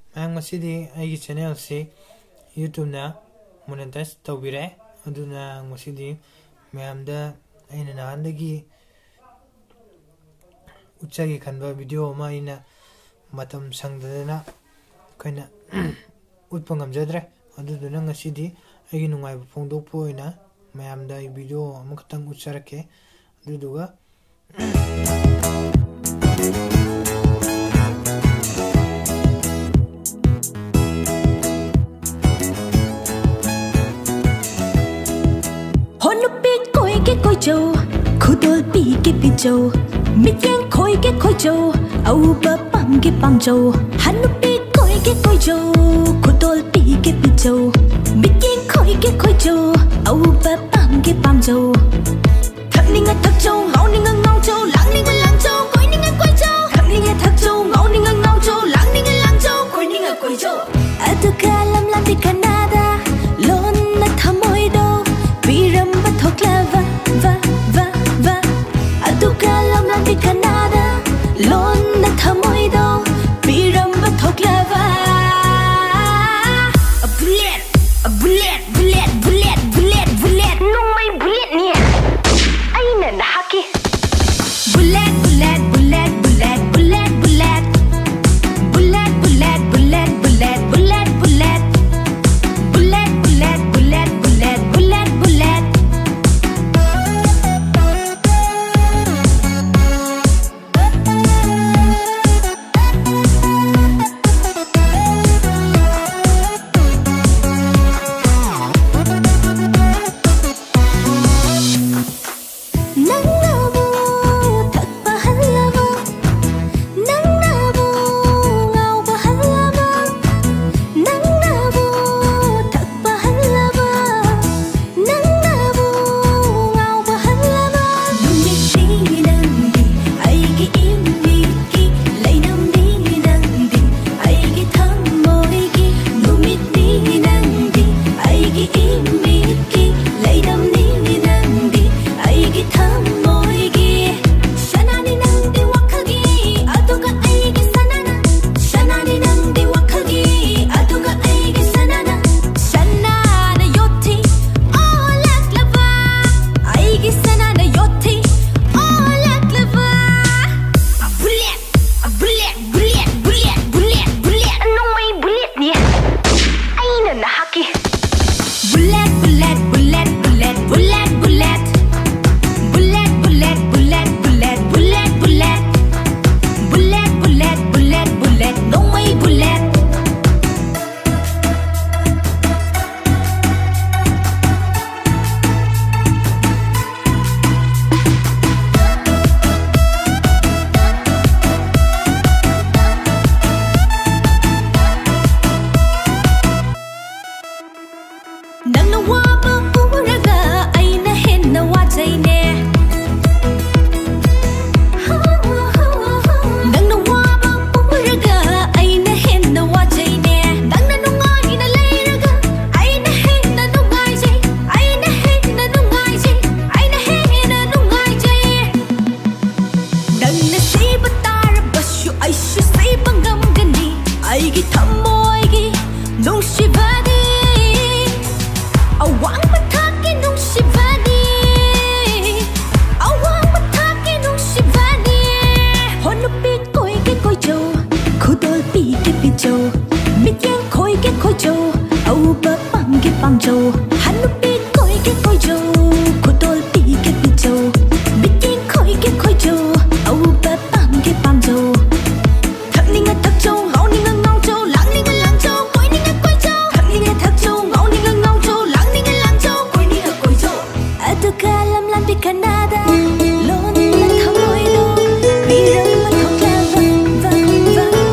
ꯃꯌꯥꯝ ꯉꯁꯤꯗꯤ ꯑꯩꯒꯤ ꯆꯦꯅꯦꯜꯁꯤ ꯌꯨꯇ꯭ꯌꯨꯕꯅ ꯃꯣꯅꯦꯇꯥꯏꯖ ꯇꯧꯕꯤꯔꯦ ꯑꯗꯨꯅ ꯉꯁꯤꯗꯤ ꯃꯌꯥꯝꯗ ꯑꯩꯅ ꯅꯍꯥꯟꯗꯒꯤ ꯎꯠꯆꯒꯦ ꯈꯟꯕ ꯚꯤꯗꯤꯑꯣ ꯑꯃ ꯑꯩꯅ ꯃꯇꯝ ꯁꯪꯗꯗꯅ ꯑꯩꯈꯣꯏꯅ ꯎꯠꯄ ꯉꯝꯖꯗ꯭ꯔꯦ ꯑꯗꯨꯗꯨꯅ ꯉꯁꯤꯗꯤ ꯑꯩꯒꯤ ꯅꯨꯡꯉꯥꯏꯕ ꯐꯣꯡꯗꯣꯛꯄ ꯑꯣꯏꯅ ꯃꯌꯥꯝꯗ ꯑꯩ ꯚꯤꯗꯤꯑꯣ ꯑꯃꯈꯛꯇꯪ ꯎꯠꯆꯔꯛꯀꯦ ꯑꯗꯨꯗꯨꯒ Khoi châu khudol pi ke pi châu mityen khoi châu au ba pam ke pam châu hanu pi khoi châu khudol pi ke pi châu mityen khoi châu au ba pam ke pam châu thak ninga thak châu ngau ninga ngau châu lang ninga lang châu koi ninga koi châu thak ninga thak châu ngau ninga ngau châu lang ninga lang châu koi ninga koi châu atu kalam lam di Canada lon na thamoi do piram ba thoklava va atu kalam lam di Canada lon na thamoi do piram ba thoklava a bullet nung mai bullet ni aina na haki bullet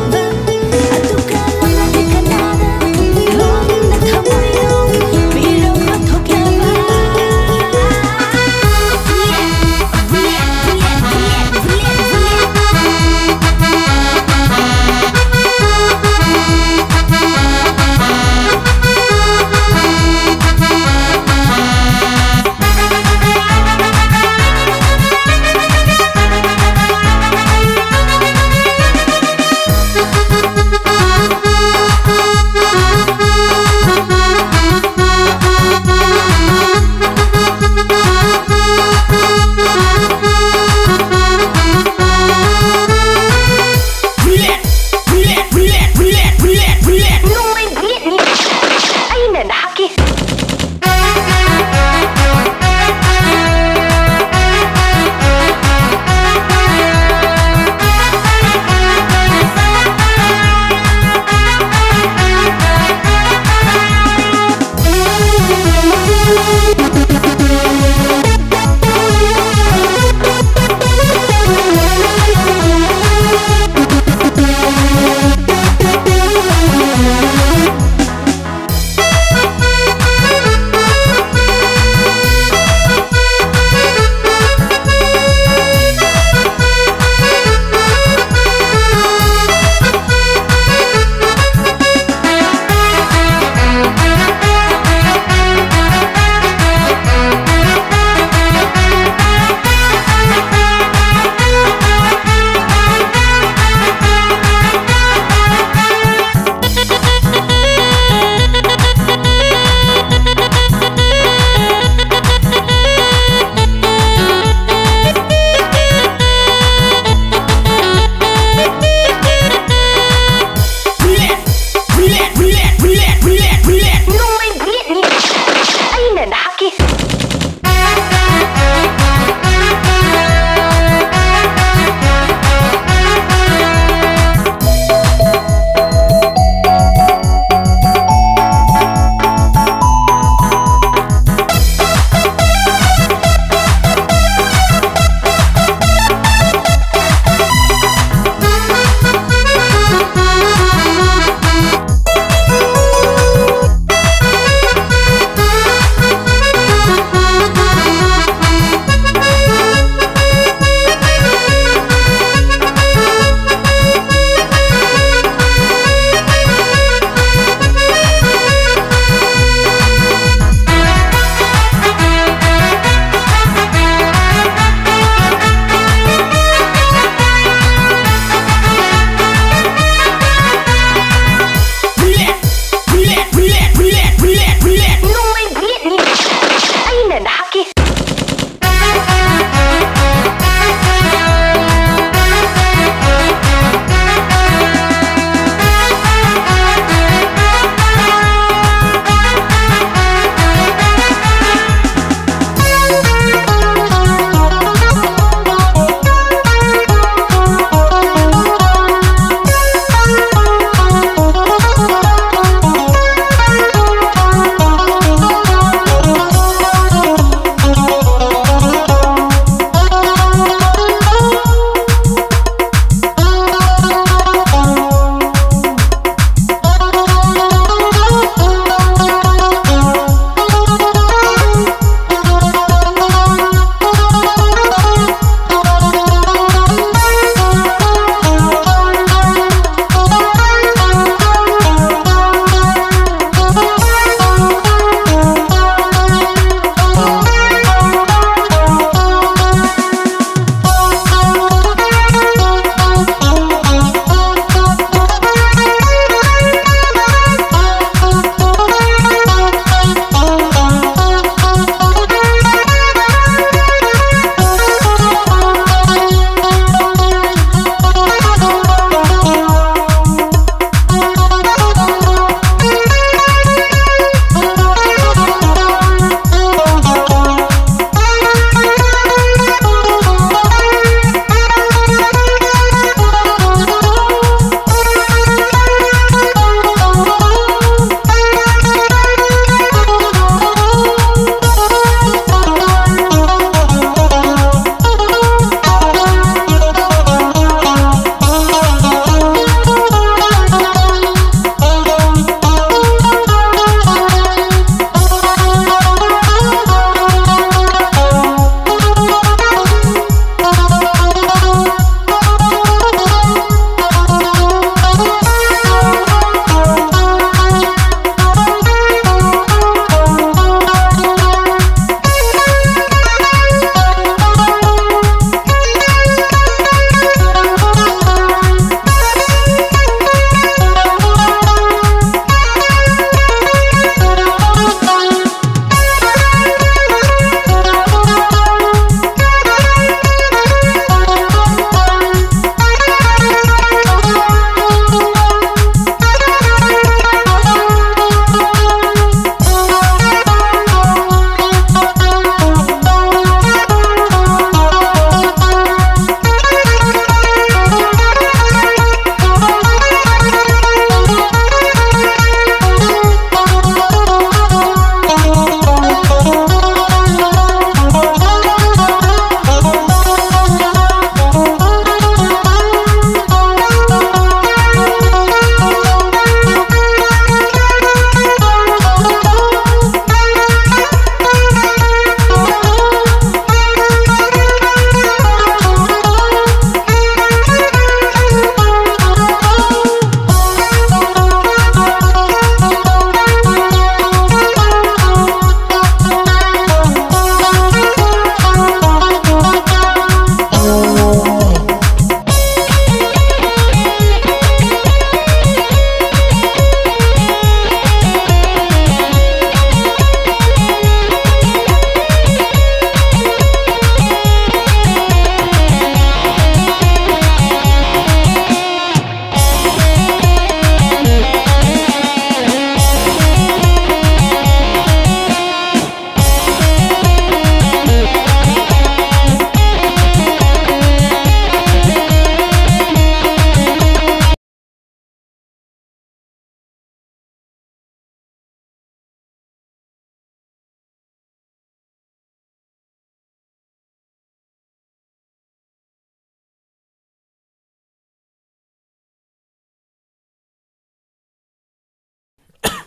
Piram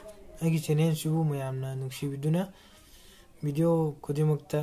ꯑꯩꯒꯤ ꯆꯦꯅꯦꯜꯁꯤꯕꯨ ꯃꯌꯥꯝꯅ ꯅꯨꯡꯁꯤꯕꯤꯗꯨꯅ video ꯈꯨꯗꯤꯡꯃꯛꯇ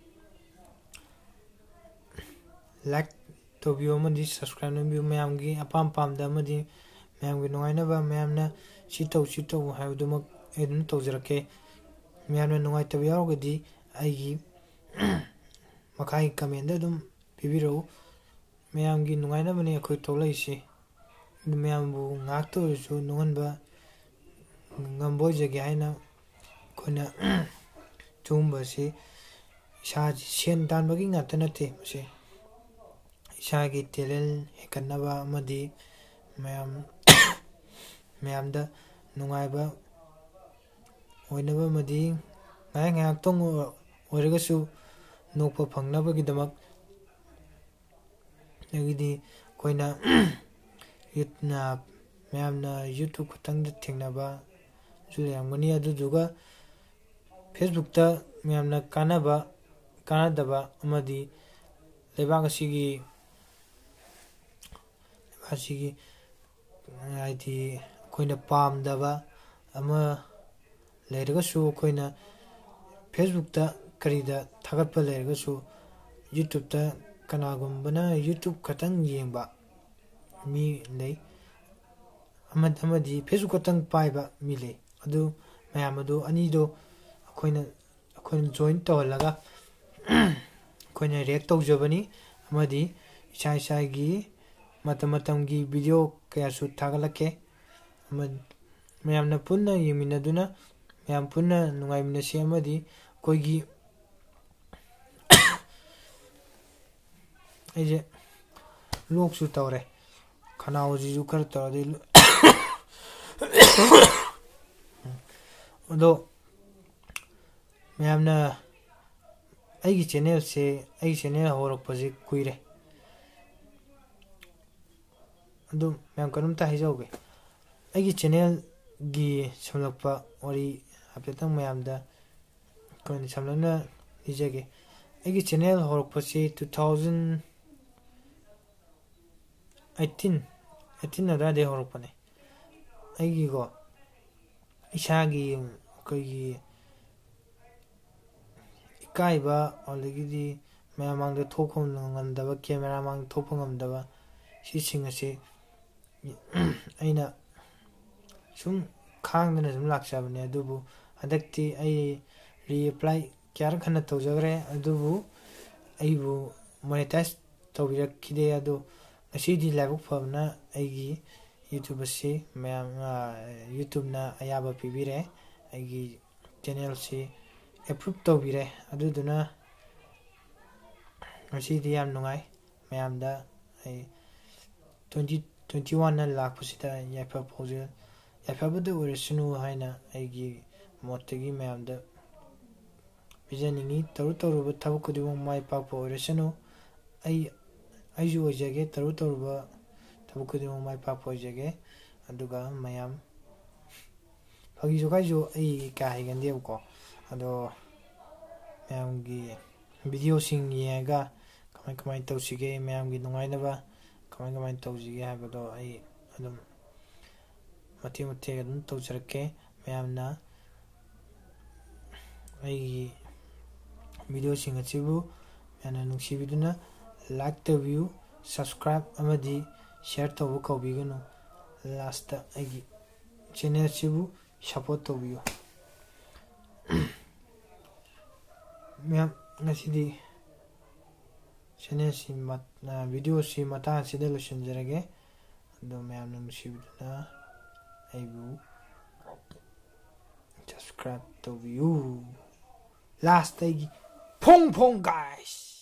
like ꯇꯧꯕꯤꯌꯨ ꯑꯃꯗꯤ subscribe ꯇꯧꯕꯤꯌꯨ ꯃꯌꯥꯝꯒꯤ ꯑꯄꯥꯝ ꯄꯥꯝꯗ ꯑꯃꯗꯤ ꯃꯌꯥꯝꯒꯤ ꯅꯨꯡꯉꯥꯏꯅꯕ ꯃꯌꯥꯝꯅ ꯁꯤ ꯇꯧ ꯍꯥꯏꯕꯗꯨꯃꯛ ꯑꯩ ꯑꯗꯨꯝ ꯇꯧꯖꯔꯛꯀꯦ ꯃꯌꯥꯝꯅ ꯅꯨꯡꯉꯥꯏꯇꯕ ꯌꯥꯎꯔꯒꯗꯤ ꯑꯩꯒꯤ ꯃꯈꯥꯒꯤ ꯀꯃꯦꯟꯗ ꯑꯗꯨꯝ ꯄꯤꯕꯤꯔꯛꯎ ꯃꯌꯥꯝꯒꯤ ꯅꯨꯡꯉꯥꯏꯅꯕꯅꯤ ꯑꯩꯈꯣꯏ ꯊꯣꯛꯂꯛꯏꯁꯤ ꯃꯌꯥꯝꯕꯨ ꯉꯥꯛꯇ ꯑꯣꯏꯔꯁꯨ ꯅꯨꯡꯍꯟꯕ ꯉꯝꯕ ꯑꯣꯏꯖꯒꯦ ꯍꯥꯏꯅ ꯑꯩꯈꯣꯏꯅ ꯁꯤꯒꯨꯝꯕꯁꯤ ꯏꯁꯥ ꯁꯦꯟ ꯇꯥꯟꯕꯒꯤ ꯉꯥꯛꯇ ꯅꯠꯇꯦ ꯃꯁꯤ ꯏꯁꯥꯒꯤ ꯇꯦꯂꯦꯟ ꯍꯦꯟꯒꯠꯅꯕ ꯑꯃꯗꯤ ꯃꯌꯥꯝꯗ ꯅꯨꯡꯉꯥꯏꯕ ꯑꯣꯏꯅꯕ ꯑꯃꯗꯤ ꯉꯥꯏꯍꯥꯛꯇꯪ ꯑꯣꯏꯔꯒꯁꯨ ꯅꯣꯛꯄ ꯐꯪꯅꯕꯒꯤꯗꯃꯛ ꯑꯗꯒꯤꯗꯤ ꯑꯩꯈꯣꯏꯅ ꯃꯌꯥꯝꯅ ꯌꯨꯇ꯭ꯌꯨꯕ ꯈꯛꯇꯪꯗ ꯊꯦꯡꯅꯕꯁꯨ ꯂꯩꯔꯝꯒꯅꯤ ꯑꯗꯨꯗꯨꯒ ꯐꯦꯁꯕꯨꯛꯇ ꯃꯌꯥꯝꯅ ꯀꯥꯟꯅꯗꯕ ꯑꯃꯗꯤ ꯂꯩꯕꯥꯛ ꯑꯁꯤꯒꯤ ꯍꯥꯏꯗꯤ ꯑꯩꯈꯣꯏꯅ ꯄꯥꯝꯗꯕ ꯑꯃ ꯂꯩꯔꯒꯁꯨ ꯑꯩꯈꯣꯏꯅ ꯐꯦꯁꯕꯨꯛꯇ ꯀꯔꯤꯗ ꯊꯥꯒꯠꯄ ꯂꯩꯔꯒꯁꯨ ꯌꯨꯇ꯭ꯌꯨꯕꯇ ꯀꯅꯥꯒꯨꯝꯕꯅ ꯌꯨꯇ꯭ꯌꯨꯕ ꯈꯛꯇꯪ ꯌꯦꯡꯕ ꯃꯤ ꯂꯩ ꯑꯃꯗꯤ ꯐꯦꯁꯕꯨꯛ ꯈꯛꯇꯪ ꯄꯥꯏꯕ ꯃꯤ ꯂꯩ ꯑꯗꯨ ꯃꯌꯥꯝ ꯑꯗꯨ ꯑꯅꯤꯗꯣ ꯑꯩꯈꯣꯏꯅ ꯖꯣꯏꯟ ꯇꯧꯍꯜꯂꯒ ꯑꯩꯈꯣꯏꯅ ꯔꯤꯌꯦꯛ ꯇꯧꯖꯕꯅꯤ ꯑꯃꯗꯤ ꯏꯁꯥꯒꯤ ꯃꯇꯝꯒꯤ ꯚꯤꯗꯤꯑꯣ ꯀꯌꯥꯁꯨ ꯊꯥꯒꯠꯂꯛꯀꯦ ꯃꯌꯥꯝꯅ ꯄꯨꯟꯅ ꯌꯦꯡꯃꯤꯟꯅꯗꯨꯅ ꯃꯌꯥꯝ ꯄꯨꯟꯅ ꯅꯨꯡꯉꯥꯏꯃꯤꯟꯅꯁꯤ ꯑꯃꯗꯤ ꯑꯩꯈꯣꯏꯒꯤ ꯑꯩꯁꯦ ꯂꯣꯛꯁꯨ ꯇꯧꯔꯦ ꯈꯅꯥꯎꯁꯤꯁꯨ ꯈꯔ ꯇꯧꯔꯗꯤ ꯑꯗꯣ ꯃꯌꯥꯝꯅ ꯑꯩꯒꯤ ꯆꯦꯅꯦꯜ ꯍꯧꯔꯛꯄꯁꯦ ꯀꯨꯏꯔꯦ ꯑꯗꯨꯝ ꯃꯌꯥꯝ ꯀꯩꯅꯣꯝꯇ ꯍꯥꯏꯖꯧꯒꯦ ꯑꯩꯒꯤ ꯆꯦꯅꯦꯜꯒꯤ ꯁꯝꯂꯛꯄ ꯋꯥꯔꯤ ꯍꯥꯏꯐꯦꯠꯇꯪ ꯃꯌꯥꯝꯗ ꯑꯩꯈꯣꯏꯅ ꯁꯝꯂꯞꯅ ꯂꯤꯖꯒꯦ ꯑꯩꯒꯤ ꯆꯦꯅꯦꯜ ꯍꯧꯔꯛꯄꯁꯤ 2018 ꯑꯗꯨꯋꯥꯏꯗꯩ ꯍꯧꯔꯛꯄꯅꯦ ꯑꯩꯒꯤꯀꯣ ꯏꯁꯥꯒꯤ ꯑꯩꯈꯣꯏꯒꯤ ꯏꯀꯥꯏꯕ ꯑꯗꯒꯤꯗꯤ ꯃꯌꯥꯝ ꯃꯥꯡꯗ ꯊꯣꯛꯄ ꯉꯝꯗꯕ ꯀꯦꯃꯦꯔꯥ ꯃꯥꯡꯗ ꯊꯣꯛꯄ ꯉꯝꯗꯕ ꯁꯤꯁꯤꯡ ꯑꯁꯤ ꯑꯩꯅ ꯁꯨꯝ ꯈꯥꯡꯗꯅ ꯁꯨꯝ ꯂꯥꯛꯆꯕꯅꯦ ꯑꯗꯨꯕꯨ ꯍꯟꯗꯛꯇꯤ ꯑꯩ ꯔꯤꯑꯦꯄ꯭ꯂꯥꯏ ꯀꯌꯥꯔꯛ ꯍꯟꯅ ꯇꯧꯖꯈ꯭ꯔꯦ ꯑꯗꯨꯕꯨ ꯑꯩꯕꯨ ꯃꯣꯅꯦꯇꯥꯏꯖ ꯇꯧꯕꯤꯔꯛꯈꯤꯗꯦ ꯑꯗꯣ ꯉꯁꯤꯗꯤ ꯂꯥꯏꯕꯛ ꯐꯕꯅ ꯑꯩꯒꯤ ꯌꯨꯇ꯭ꯌꯨꯕ ꯑꯁꯤ ꯌꯨꯇ꯭ꯌꯨꯕꯅ ꯑꯌꯥꯕ ꯄꯤꯕꯤꯔꯦ ꯑꯩꯒꯤ ꯆꯦꯅꯦꯜꯁꯤ ꯑꯦꯄ꯭ꯔꯨꯞ ꯇꯧꯕꯤꯔꯦ ꯑꯗꯨꯗꯨꯅ ꯉꯁꯤꯗꯤ ꯌꯥꯝ ꯅꯨꯡꯉꯥꯏ ꯃꯌꯥꯝꯗ ꯑꯩ 2021ꯅ ꯂꯥꯛꯄꯁꯤꯗ ꯌꯥꯏꯐꯕꯗ ꯑꯣꯏꯔꯁꯅꯨ ꯍꯥꯏꯅ ꯑꯩꯒꯤ ꯃꯣꯠꯇꯒꯤ ꯃꯌꯥꯝꯗ ꯄꯤꯖꯅꯤꯡꯉꯤ ꯇꯧꯔꯨꯕ ꯊꯕꯛ ꯈꯨꯗꯤꯡꯃꯛ ꯃꯥꯏ ꯄꯥꯛꯄ ꯑꯣꯏꯔꯁꯅꯨ ꯑꯩꯁꯨ ꯑꯣꯏꯖꯒꯦ ꯇꯧꯔꯨꯕ ꯊꯕꯛ ꯈꯨꯗꯤꯡꯃꯛ ꯃꯥꯏ ꯄꯥꯛꯄ ꯑꯣꯏꯖꯒꯦ ꯑꯗꯨꯒ ꯃꯌꯥꯝ ꯐꯥꯒꯤ ꯖꯣꯒꯥꯏꯁꯨ ꯑꯩ ꯀꯌꯥ ꯍꯩꯒꯟꯗꯦꯕꯀꯣ ꯑꯗꯣ ꯃꯌꯥꯝꯒꯤ ꯚꯤꯗꯤꯑꯣꯁꯤꯡ ꯌꯦꯡꯉꯒ ꯀꯃꯥꯏ ꯇꯧꯁꯤꯒꯦ ꯃꯌꯥꯝꯒꯤ ꯅꯨꯡꯉꯥꯏꯅꯕ ꯀꯃꯥꯏ ꯇꯧꯁꯤꯒꯦ ꯍꯥꯏꯕꯗꯣ ꯑꯩ ꯑꯗꯨꯝ ꯃꯇꯦꯛ ꯑꯗꯨꯝ ꯇꯧꯖꯔꯛꯀꯦ ꯃꯌꯥꯝꯅ ꯑꯩꯒꯤ ꯚꯤꯗꯤꯑꯣꯁꯤꯡ ꯑꯁꯤꯕꯨ ꯌꯥꯝꯅ ꯅꯨꯡꯁꯤꯕꯤꯗꯨꯅ ꯂꯥꯏꯛ ꯇꯧꯕꯤꯌꯨ ꯁꯕꯁꯀ꯭ꯔꯥꯏꯕ ꯑꯃꯗꯤ ꯁꯤꯌꯔ ꯇꯧꯕ ꯀꯥꯎꯕꯤꯒꯅꯨ ꯂꯥꯁꯇ ꯑꯩꯒꯤ ꯆꯦꯅꯦꯜꯁꯤꯕꯨ ꯁꯞꯄꯣꯔꯠ ꯇꯧꯕꯤꯌꯨ ꯃꯌꯥꯝ ꯉꯁꯤꯗꯤ ꯆꯦꯅꯦꯜꯁꯤ ꯚꯤꯗꯤꯑꯣꯁꯤ ꯃꯇꯥꯡ ꯑꯁꯤꯗ ꯂꯣꯏꯁꯤꯟꯖꯔꯒꯦ ꯑꯗꯣ ꯃꯌꯥꯝꯅ ꯅꯨꯡꯁꯤꯕꯤꯗꯨꯅ ꯑꯩꯕꯨ ꯁꯕꯁꯀ꯭ꯔꯥꯏꯕ ꯇꯧꯕꯤꯌꯨ ꯂꯥꯁꯇ ꯑꯩꯒꯤ ꯐꯣꯡ ꯒꯥꯏꯁ